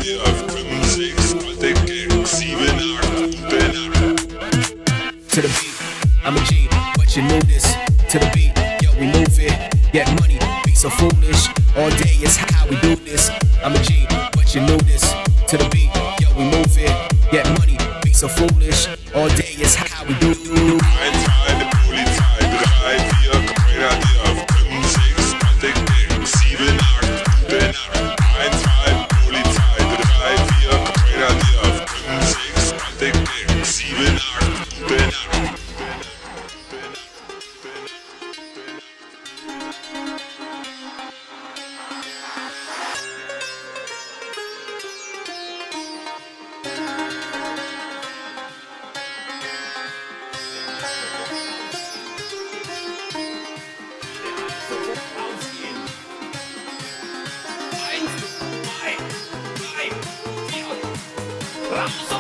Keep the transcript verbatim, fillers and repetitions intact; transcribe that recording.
To the beat, I'm a G, but you know this. To the beat, yo, we move it, get money, be so foolish. All day is how we do this. I'm a G, but you know this. To the beat, yo, we move it, get money, be so foolish. All day is how we do it. Vamos